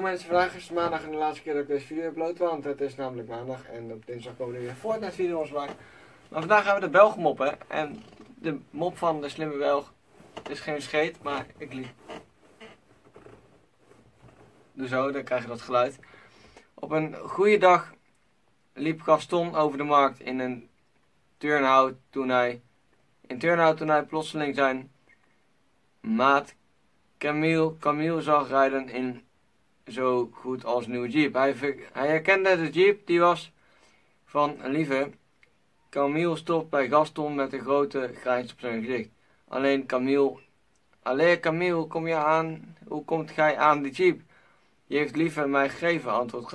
mensen, vandaag is het maandag en de laatste keer dat ik deze video upload, want het is namelijk maandag en op dinsdag komen er weer Fortnite video's bij. Maar vandaag gaan we de Belg moppen en de mop van de slimme Belg is geen scheet, maar ik liep. Doe zo, dan krijg je dat geluid. Op een goede dag liep Gaston over de markt in een turnhout toen hij plotseling zijn maat Camille zag rijden in zo goed als nieuwe Jeep. Hij herkende de Jeep, die was van een lieve. Camille stopt bij Gaston met een grote grijns op zijn gezicht. Alleen Camille, kom je aan? Hoe komt gij aan die Jeep? Je heeft lieve mij gegeven, antwoordde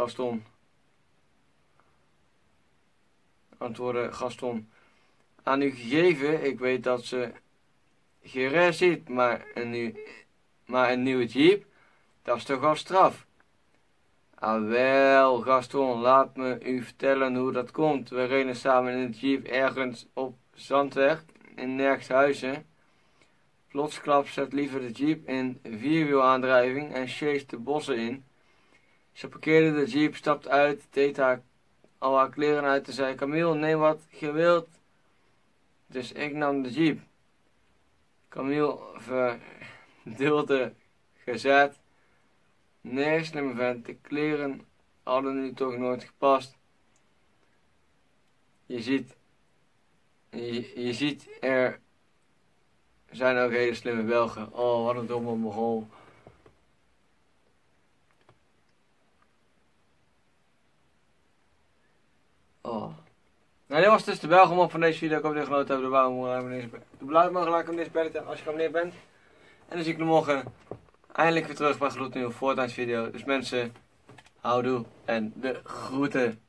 Gaston. Aan u gegeven, ik weet dat ze gerest ziet, maar een nieuwe Jeep, dat is toch wel straf. Ah wel, Gaston, laat me u vertellen hoe dat komt. We reden samen in een Jeep ergens op Zandweg, in Nerkshuizen. Plotsklaps zet lieve de Jeep in vierwielaandrijving en chased de bossen in. Ze parkeerde de Jeep, stapte uit, deed al haar kleren uit en zei: Camille, neem wat je wilt. Dus ik nam de Jeep. Camille verdeelde gezet. Nee, slimme vent, de kleren hadden nu toch nooit gepast. Je ziet, er zijn ook hele slimme Belgen. Oh, wat een domme Mongool. Oh. Nou, dit was dus de Belgen mop van deze video. Ik hoop dat je genoten hebt. Doe blauw mogelijk om deze bellen als je geabonneerd bent. En dan zie ik je morgen eindelijk weer terug bij een gloednieuwe Fortnite video. Dus mensen, houdoe en de groeten.